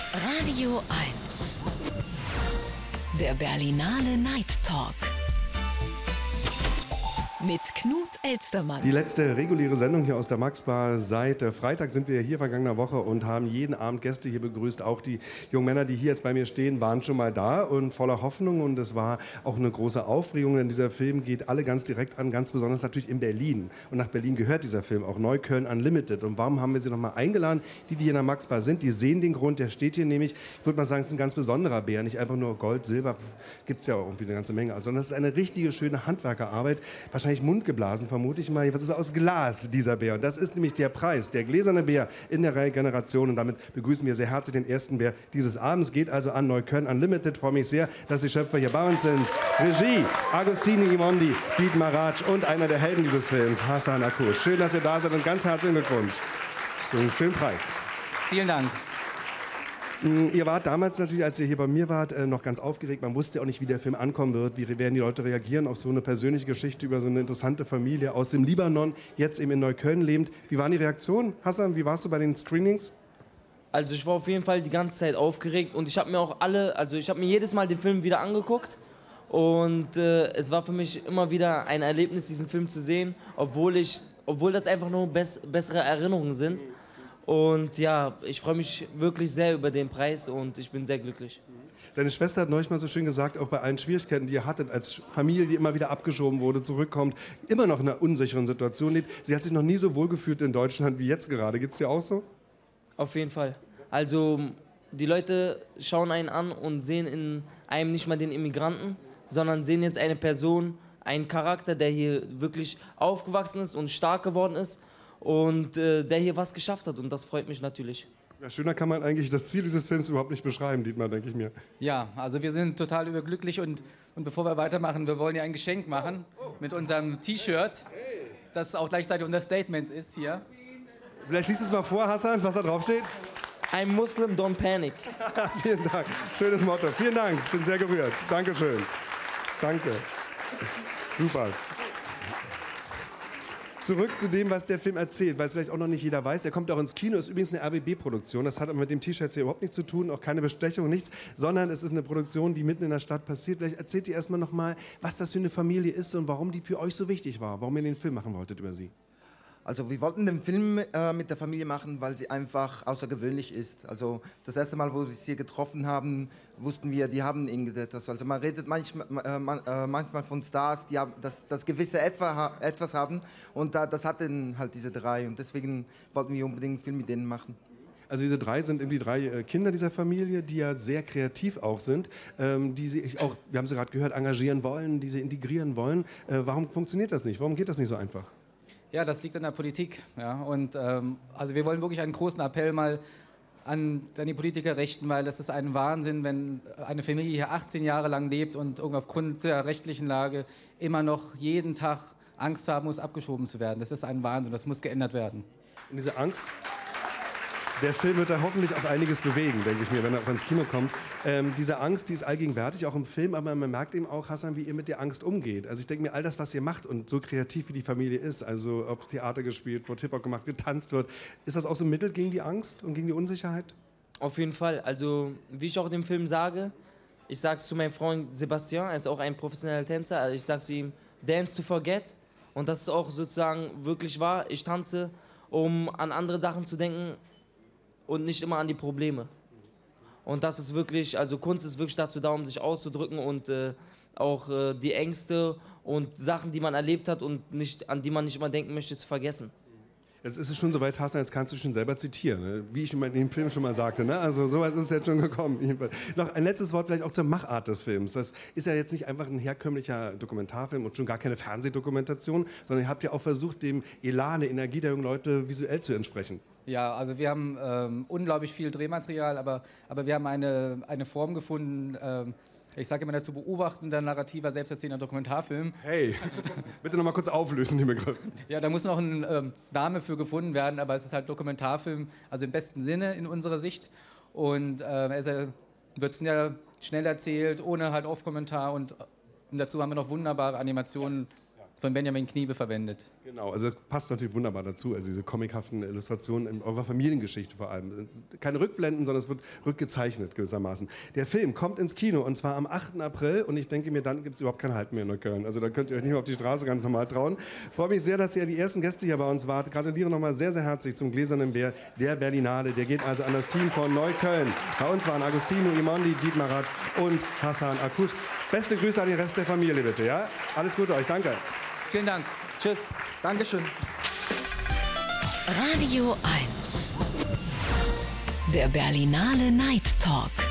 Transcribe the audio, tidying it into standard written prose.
Radio 1. Der Berlinale Night Talk. Mit Knut Elstermann. Die letzte reguläre Sendung hier aus der Max Bar. Seit Freitag sind wir hier vergangener Woche und haben jeden Abend Gäste hier begrüßt. Auch die jungen Männer, die hier jetzt bei mir stehen, waren schon mal da und voller Hoffnung. Und es war auch eine große Aufregung, denn dieser Film geht alle ganz direkt an, ganz besonders natürlich in Berlin. Und nach Berlin gehört dieser Film auch, Neukölln Unlimited. Und warum haben wir sie nochmal eingeladen? Die hier in der Max Bar sind, die sehen den Grund. Der steht hier nämlich, ich würde mal sagen, es ist ein ganz besonderer Bär. Nicht einfach nur Gold, Silber, gibt es ja auch irgendwie eine ganze Menge. Sondern es ist eine richtige, schöne Handwerkerarbeit. Wahrscheinlich mundgeblasen, vermute ich mal. Was ist aus Glas, dieser Bär? Und das ist nämlich der Preis, der gläserne Bär in der Reihe Generation. Und damit begrüßen wir sehr herzlich den ersten Bär dieses Abends. Geht also an Neukölln Unlimited. Ich freue mich sehr, dass die Schöpfer hier bei uns sind. Regie, Agostini Imondi, Dietmar Ratsch und einer der Helden dieses Films, Hasan Akush. Schön, dass ihr da seid und ganz herzlichen Glückwunsch. Einen schönen Preis. Vielen Dank. Ihr wart damals natürlich, als ihr hier bei mir wart, noch ganz aufgeregt. Man wusste auch nicht, wie der Film ankommen wird. Wie werden die Leute reagieren auf so eine persönliche Geschichte über so eine interessante Familie aus dem Libanon, jetzt eben in Neukölln lebend. Wie waren die Reaktionen? Hassan, wie warst du bei den Screenings? Also ich war auf jeden Fall die ganze Zeit aufgeregt und ich habe mir auch ich habe mir jedes Mal den Film wieder angeguckt und es war für mich immer wieder ein Erlebnis, diesen Film zu sehen, obwohl das einfach nur bessere Erinnerungen sind. Und ja, ich freue mich wirklich sehr über den Preis und ich bin sehr glücklich. Deine Schwester hat neulich mal so schön gesagt, auch bei allen Schwierigkeiten, die ihr hattet als Familie, die immer wieder abgeschoben wurde, zurückkommt, immer noch in einer unsicheren Situation lebt. Sie hat sich noch nie so wohl gefühlt in Deutschland wie jetzt gerade. Geht's dir auch so? Auf jeden Fall. Also die Leute schauen einen an und sehen in einem nicht mal den Immigranten, sondern sehen jetzt eine Person, einen Charakter, der hier wirklich aufgewachsen ist und stark geworden ist. Und der hier was geschafft hat und das freut mich natürlich. Ja, schöner kann man eigentlich das Ziel dieses Films überhaupt nicht beschreiben, Dietmar, denke ich mir. Ja, also wir sind total überglücklich und bevor wir weitermachen, wir wollen ja ein Geschenk machen mit unserem T-Shirt, das auch gleichzeitig unser Statement ist hier. Vielleicht liest es mal vor, Hassan, was da drauf steht. I'm Muslim, don't panic. Vielen Dank, schönes Motto. Vielen Dank, ich bin sehr gerührt. Dankeschön. Danke. Super. Zurück zu dem, was der Film erzählt, weil es vielleicht auch noch nicht jeder weiß. Er kommt auch ins Kino, ist übrigens eine RBB-Produktion. Das hat aber mit dem T-Shirt hier überhaupt nichts zu tun, auch keine Bestechung, nichts, sondern es ist eine Produktion, die mitten in der Stadt passiert. Vielleicht erzählt ihr erstmal nochmal, was das für eine Familie ist und warum die für euch so wichtig war, warum ihr den Film machen wolltet über sie. Also wir wollten den Film mit der Familie machen, weil sie einfach außergewöhnlich ist. Also das erste Mal, wo wir sie getroffen haben, wussten wir, die haben irgendetwas. Also man redet manchmal von Stars, die das gewisse etwas haben und das hatten halt diese drei und deswegen wollten wir unbedingt einen Film mit denen machen. Also diese drei sind eben die drei Kinder dieser Familie, die ja sehr kreativ auch sind, die sich auch, wir haben sie gerade gehört, engagieren wollen, die sie integrieren wollen. Warum funktioniert das nicht? Warum geht das nicht so einfach? Ja, das liegt an der Politik. Ja, und also wir wollen wirklich einen großen Appell mal an die Politiker richten, weil es ist ein Wahnsinn, wenn eine Familie hier 18 Jahre lang lebt und aufgrund der rechtlichen Lage immer noch jeden Tag Angst haben muss, abgeschoben zu werden. Das ist ein Wahnsinn, das muss geändert werden. Und diese Angst, der Film wird da hoffentlich auch einiges bewegen, denke ich mir, wenn er auch ins Kino kommt. Diese Angst, die ist allgegenwärtig, auch im Film, aber man merkt eben auch, Hassan, wie ihr mit der Angst umgeht. Also ich denke mir, all das, was ihr macht und so kreativ wie die Familie ist, also ob Theater gespielt wird, Hip-Hop gemacht, getanzt wird, ist das auch so ein Mittel gegen die Angst und gegen die Unsicherheit? Auf jeden Fall. Also wie ich auch in dem Film sage, ich sage es zu meinem Freund Sebastian, er ist auch ein professioneller Tänzer, also ich sage zu ihm, dance to forget. Und das ist auch sozusagen wirklich wahr. Ich tanze, um an andere Sachen zu denken, und nicht immer an die Probleme. Und das ist wirklich, also Kunst ist wirklich dazu da, um sich auszudrücken und auch die Ängste und Sachen, die man erlebt hat und an die man nicht immer denken möchte, zu vergessen. Jetzt ist es schon soweit, Hassan, jetzt kannst du schon selber zitieren, ne? Wie ich in dem Film schon mal sagte. Ne? Also sowas ist jetzt schon gekommen. Jedenfalls. Noch ein letztes Wort vielleicht auch zur Machart des Films. Das ist ja jetzt nicht einfach ein herkömmlicher Dokumentarfilm und schon gar keine Fernsehdokumentation, sondern ihr habt ja auch versucht, dem Elan, der Energie der jungen Leute visuell zu entsprechen. Ja, also wir haben unglaublich viel Drehmaterial, aber wir haben eine Form gefunden, ich sage immer dazu, beobachtender, narrativer, selbsterzählender Dokumentarfilm. Hey, bitte noch mal kurz auflösen, die Begriffe. Ja, da muss noch ein Name für gefunden werden, aber es ist halt Dokumentarfilm, also im besten Sinne in unserer Sicht. Und es wird schnell erzählt, ohne halt Off-Kommentar und dazu haben wir noch wunderbare Animationen von Benjamin Kniebe verwendet. Genau, also das passt natürlich wunderbar dazu, also diese comichaften Illustrationen in eurer Familiengeschichte vor allem. Keine Rückblenden, sondern es wird rückgezeichnet gewissermaßen. Der Film kommt ins Kino und zwar am 8. April und ich denke mir, dann gibt es überhaupt kein Halt mehr in Neukölln. Also da könnt ihr euch nicht mehr auf die Straße ganz normal trauen. Freue mich sehr, dass ihr die ersten Gäste hier bei uns wart. Gratuliere nochmal sehr, sehr herzlich zum Gläsernen Bär der Berlinale. Der geht also an das Team von Neukölln. Bei uns waren Agostino Imondi, Dietmar Rath und Hassan Akush. Beste Grüße an den Rest der Familie bitte, ja? Alles Gute euch, danke. Vielen Dank. Tschüss. Dankeschön. Radio 1. Der Berlinale Night Talk.